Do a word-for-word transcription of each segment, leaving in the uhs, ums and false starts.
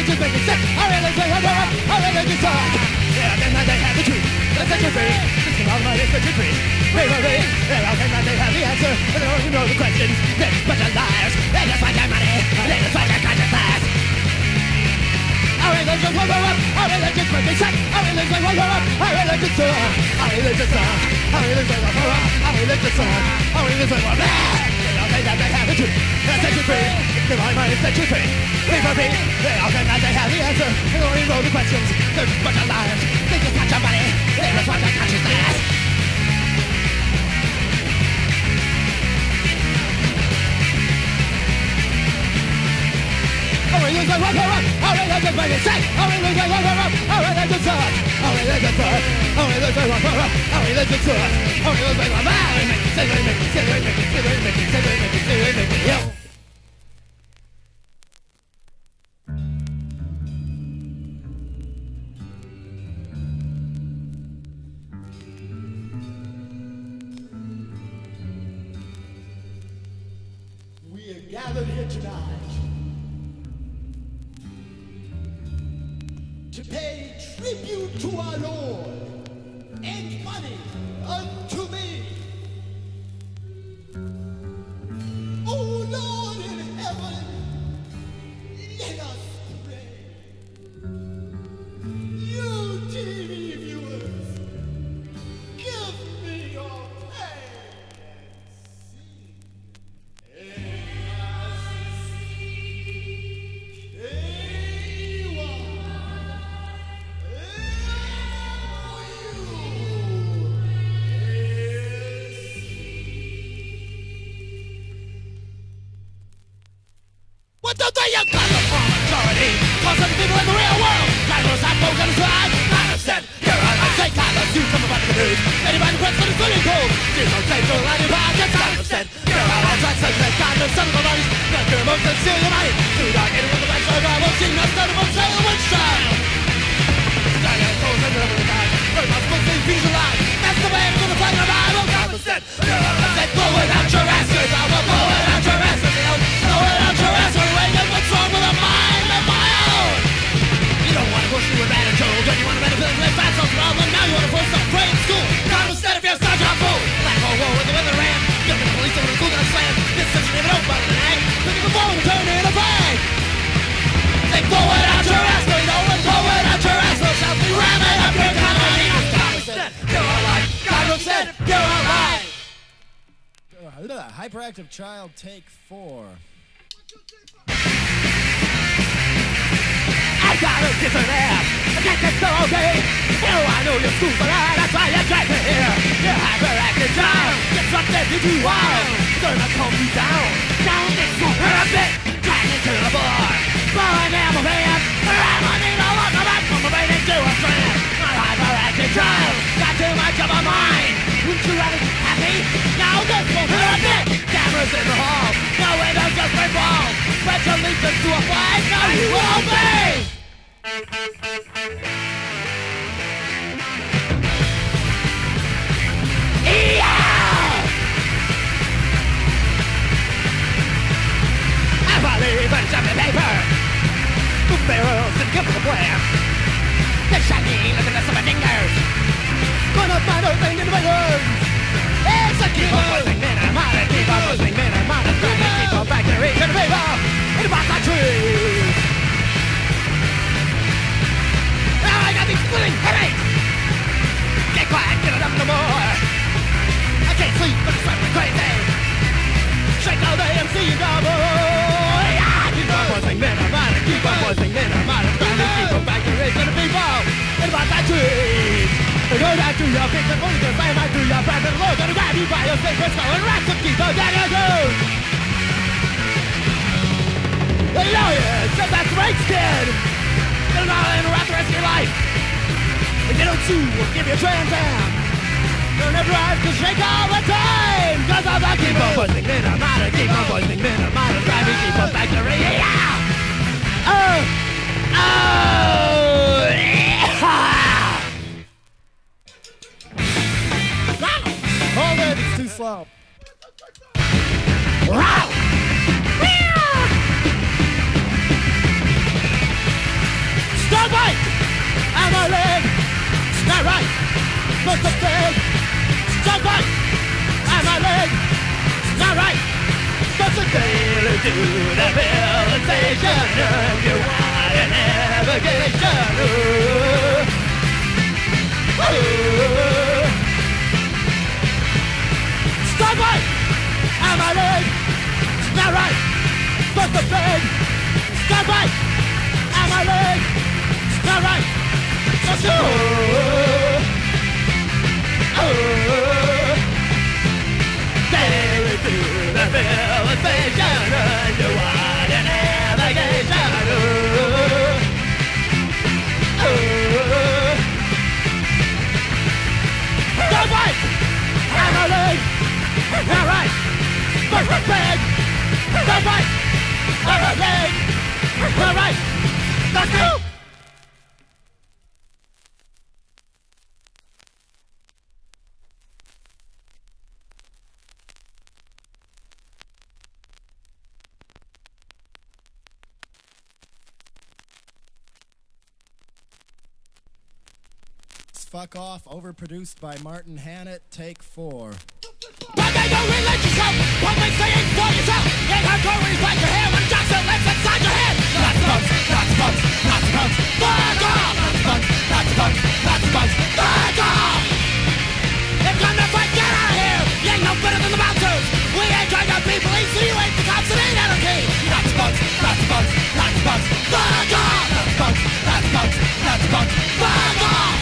religion make it sick. Our religion will grow up. Our religion suck. Yeah, then they have the truth. Let's set you free. This is all my let's set you free. Bravery. Yeah, how can they have the answer? They don't even know the questions. They're just a bunch of liars. They just want their money. They just want their consciousness. Our religion will grow up. Our religion will be sick. Our religion will grow up. Our religion suck. Our religion suck. Our religion will grow up. Our religion suck. Our religion will be. They that they have the truth. Let's set you free. The right mind set you free. Free for me. They all think that they have the answer. They don't even know the questions. They're just a bunch of liars. They just want your money. They just want your consciousness. Our religion will grow up. Our religion will be sick. Our religion will grow up. Our religion sucks. Our religion sucks. Our religion will grow up. Our religion sucks. Our religion will grow up. Say what you make. Say what you make. Say what you make. Say what you make. Say what you make. Yo. We are gathered here tonight to pay tribute to our Lord and money unto me. O Lord in heaven, let us pray. You T V viewers, give me your pay and see. What the thing you got the majority? Cause some people in the real world try to have folks on the side. I understand, you're on my sake, I love you, come about the news. Anybody quits for the swimming pool? There's no safe for anybody, I understand. You're on all tracks, such as kind of some of the bodies. Not your emotions, steal your money. Too dark, anyone with the back side, I won't see no study, won't sail, won't shine. Got your clothes and never the time. Where my supposed to be alive? That's the way I'm gonna fight the Bible. I understand, you're on my sake, blow it out your ass, cause I will blow it out your ass. Blow it out your ass, what's wrong with a mind of my own? You don't want to push me with bad and told. You want to better build with fat social problem. Now you want to force some grade school. God instead if you're such a fool. Black hole war with the weather ran. You're the police over the school that I slammed. This such an even open an egg. Look at the phone and turn it a bag. They blow it out your ass, no you don't want to blow it out your ass. No shall be ramming up your economy. God instead, you're alive. God instead, you're alive. Hyperactive Child, take four. I got a different ass. I can't get so okay. You know I know you're school for that. That's why you dragged me here. You're hyperactive child. You're something to do wild. Gonna calm you down. Down this school for a bit. Drag me to the bar. Blowing down my pants. I'm on it all on my back. From my brain into a friend. My hyperactive child. Got too much of a mind. Wouldn't you rather be happy? Now this will hurt a bit. Cameras in the hall. No windows, just my balls. Pledge allegiance to a flag. Now you will be. Yeah! I believe in jumping paper. Book barrels and give them a plan. They're shiny, look at the summer fingers. Gonna find a thing in the bedroom. It's a keep on pushing men, I'm out of keep on pushing men, I'm out of trying to keep on back to reach the paper. In about my trees. Now I got these splitting headaches. Get quiet, get it up no more. I can't sleep, but it's driving me crazy. Shake all day, I'm seeing double. Yeah! Keep on pushing men, I'm out of keep on pushing men, I'm out of trying to keep on back to reach the people. In about my trees. Go down to your feet and only gonna slam right through your back and the Lord's gonna grab you by your sacred skull and wrap some keys on down your goose. The lawyers said that's the right kid. They're not interrupt the rest of your life. If they don't sue, we'll give you a trans am. You'll never have to shake all the time. Cause I'm not keep on pushing men, I'm out of keep on pushing men, I'm out of driving, keep on back to the yeah! Oh! Oh! Yeah! Hold it, it's too slow. Supposed to beg. Don't bite. On my leg. Not right. Supposed to daily do the realization. If you want a navigation. Ooh. Ooh. Stop bite. On my leg. Not right. Supposed to beg. Stop bite. On my leg. Not right. Let's go. Oh, daily through the realization, underwater navigation. Oh, oh. Don't bite! I'm a leg! All right! First the bag! Don't bite! I'm a leg! All right! Let's go! Fuck Off, overproduced by Martin Hannett, take four. But they don't relate yourself, public saying for yourself. Ain't hardcore when you bite your hair when Jackson lives inside your head. Lots of bugs, lots of bugs, lots of bugs. Fuck off! Lots of bugs, lots of bugs, lots of bugs. Fuck off! If you're gonna fight, get out of here. You ain't no better than the bouncers. We ain't trying to be police, so you ain't the cops, it ain't anarchy. Lots of bugs, lots of bugs, lots of bugs. Fuck off! Lots of bugs, lots of bugs, lots of bugs. Fuck off!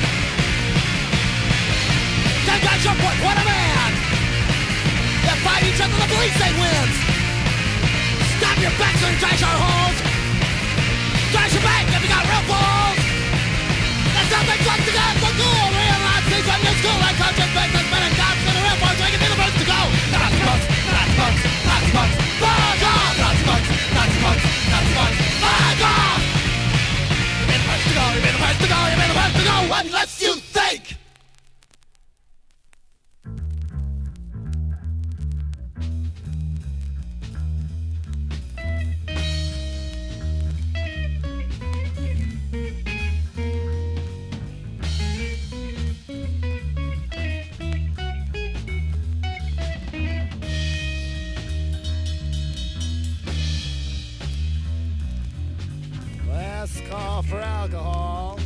Ten guys your point, what a man! They fight each other, the police say wins! Stop your backs and trash our holes! Trash your bank if you got real balls! That's how they talk to God for cool! Realize these are new school like coaches, business, men and cops, and the real boys making the first to go! Lots of bugs, lots of bugs, lots of bugs! Fuck off! Lots of bugs, lots of bugs, lots of bugs! Fuck off! You've been the first to go, you've been the first to go, you've been the first to go! What lets you think? Last call for alcohol.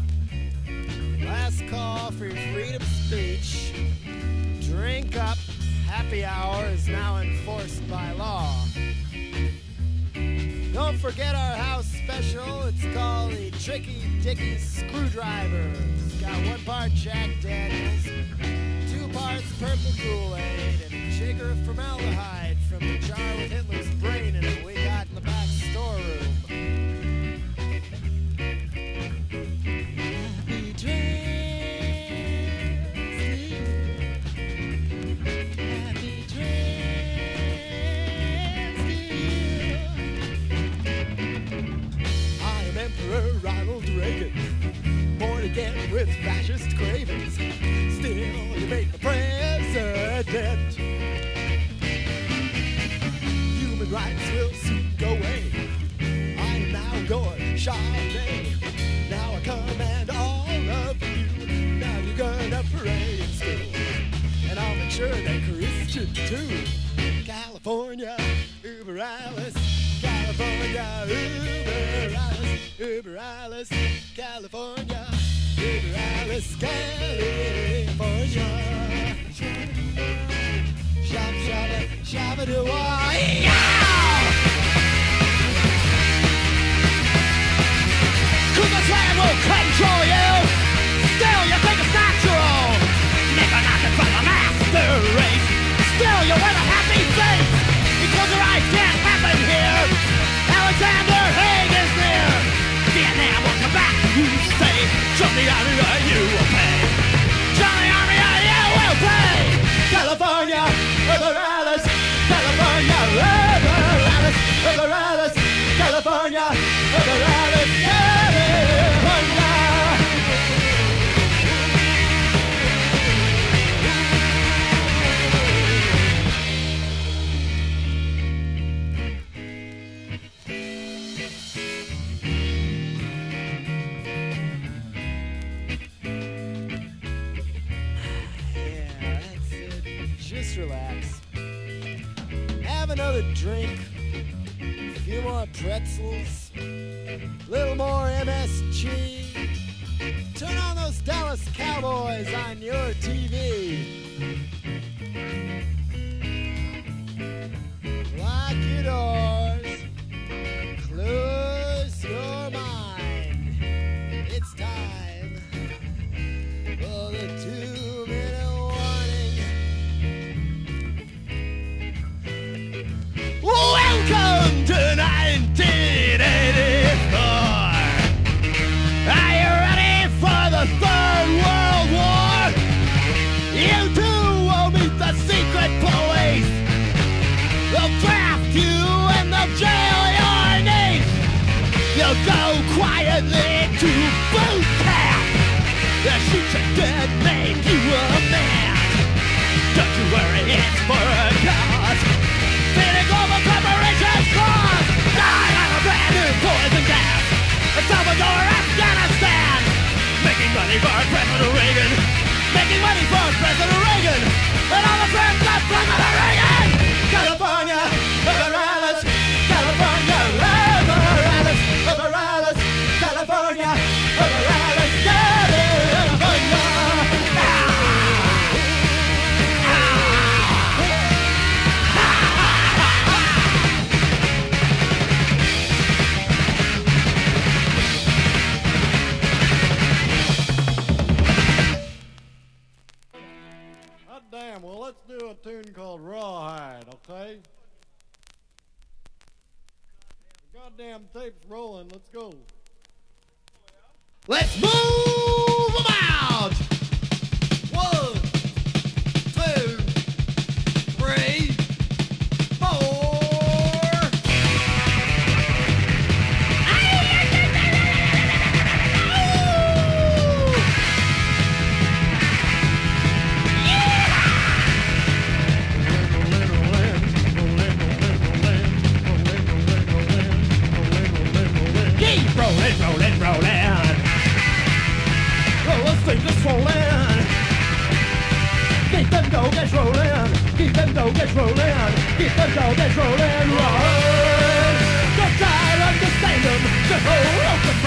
Last call for your freedom of speech. Drink up. Happy hour is now enforced by law. Don't forget our house special. It's called the Tricky Dicky Screwdriver. It's got one part Jack Daniels, two parts purple Kool-Aid, and a jigger of formaldehyde from the jar with Hitler's brain in it we got in the back storeroom. Ronald Reagan, born again with fascist cravings. Still, you make the president. Human rights will soon go away. I am now your Chardonnay. Now I command all of you. Now you're gonna pray in school, and I'll make sure they're Christian too. California, Uber Alice. California, Uber Alice. Uber Alice, California, Uber Alice, California. Shop, shop, shop, do I? Cause the slam will control you. Still, you think it's natural. Never nothing but a master race. Still, you wear a happy face. Because your eyes can't happen here. Alexander Haig is near. Vietnam will come back, you stay. Join the army or you will pay. Join the army or you will pay. California, Uber Alice. California, Uber Alice. Uber Alice. California, Uber Alice. California. just relax. Have another drink, a few more pretzels, a little more M S G. Turn on those Dallas Cowboys on your T V. Lock your doors, close your mind. It's time for the two-minute warning. Welcome to nineteen eighty-four. Are you ready for the Third World War? You too will meet the secret police. They'll draft you and they'll jail your niece. You'll go quietly to boot camp. They'll shoot you dead, make you a man. Don't you worry, it's for a cause. Feeding global corporations cause. Die on a brand new poison gas. Salvador, Afghanistan. Making money for President Reagan. Making money for President Reagan. And all the friends of President Reagan. California, Everallis. California, Everallis. Everallis. California, Everallis. California. God damn, well, let's do a tune called Rawhide, okay? The goddamn tape's rolling, let's go. Let's move about. One, two, three, four. Keep rolling, rolling, rolling. Oh, let's keep this rolling. Keep them go-gets rolling. Keep them go-gets rolling. Keep them go-gets rolling. Rolling. Don't try to understand them. Just hold up the